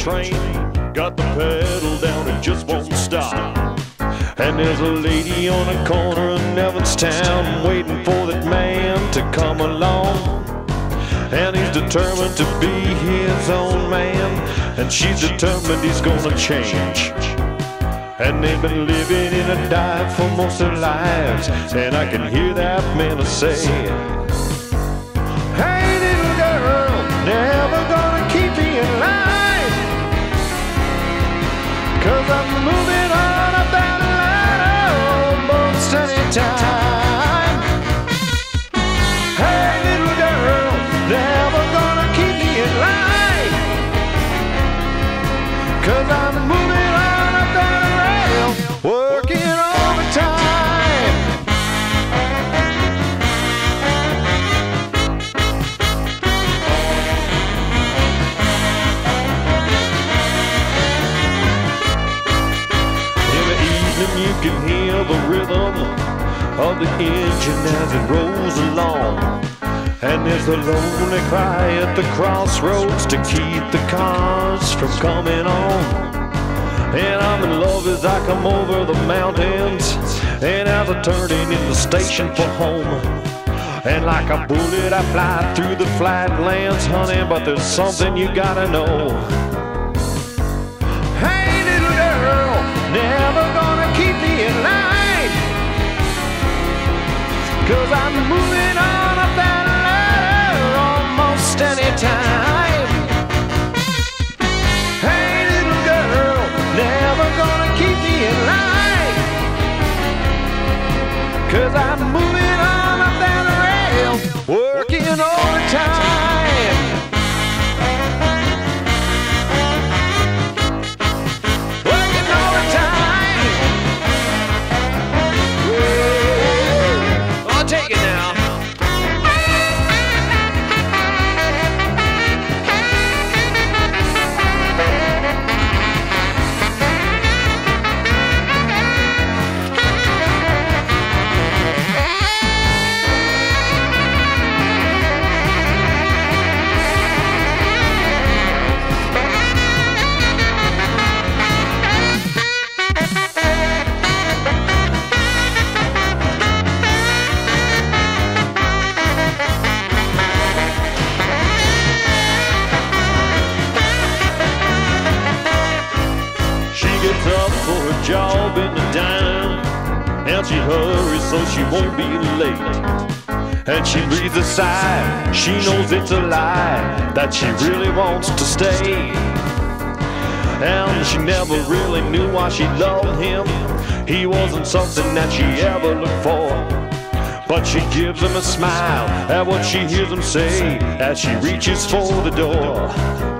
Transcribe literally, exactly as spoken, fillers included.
train, got the pedal down and just won't stop. And there's a lady on the corner in Evanstown waiting for that man to come along. And he's determined to be his own man, and she's determined he's gonna change. And they've been living in a dive for most of their lives, and I can hear that man say, hey little girl, never gonna keep me alive, 'cause I'm moving on up that ladder almost any time. Hey little girl, never gonna keep me alive, 'cause I'm moving on up that rail, working overtime. In the evening you can hear the rhythm of the engine as it rolls along. And there's a lonely cry at the crossroads to keep the cars from coming on. And I'm in love as I come over the mountains, and as I turn in the station for home. And like a bullet I fly through the flatlands, honey, but there's something you gotta know. Hey little girl, never gonna keep me alive, 'cause I'm moving on up that anytime. Hey little girl, never gonna keep me alive, 'cause I'm moving on up that rail, working overtime. Working overtime. Woo. I'll take it now. Up for her job in the dime, and she hurries so she won't be late. And she breathes a sigh, she knows it's a lie, that she really wants to stay. And she never really knew why she loved him, he wasn't something that she ever looked for. But she gives him a smile at what she hears him say as she reaches for the door.